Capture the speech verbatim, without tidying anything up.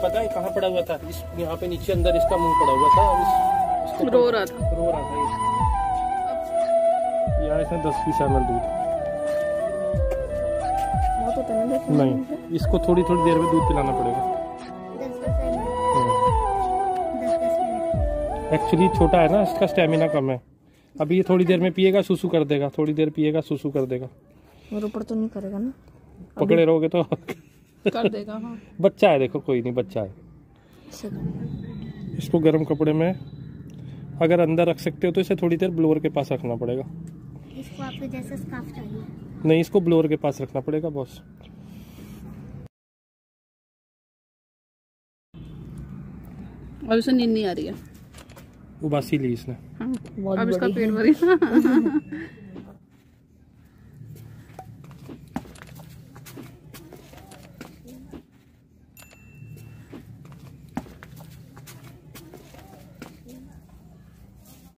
पता है कहाँ पड़ा हुआ था? इस यहाँ पे नीचे अंदर इसका मुंह पड़ा हुआ था और इस, इसको रो रहा था रो रहा था ये। यार इसमें दस बीस एम एल दूध बहुत होता है ना। नहीं, इसको थोड़ी थोड़ी देर में दूध पिलाना पड़ेगा। एक्चुअली छोटा है ना, इसका स्टेमिना कम है। अभी ये थोड़ी देर में पिएगा सुसु कर देगा, थोड़ी देर पिएगा सुसु कर देगा। और ऊपर तो नहीं करेगा ना, पकड़े रहोगे तो कर देगा। हाँ बच्चा है, देखो कोई नहीं, बच्चा है। इसको गर्म कपड़े में अगर अंदर रख सकते हो तो इसे थोड़ी देर ब्लोअर के पास रखना पड़ेगा। इसको आपको जैसे स्कार्फ चाहिए? नहीं, इसको ब्लोअर के पास रखना पड़ेगा बॉस। अब इसे नींद नहीं आ रही है, उबासी ली इसने। हाँ, अब इसका पेट भरी।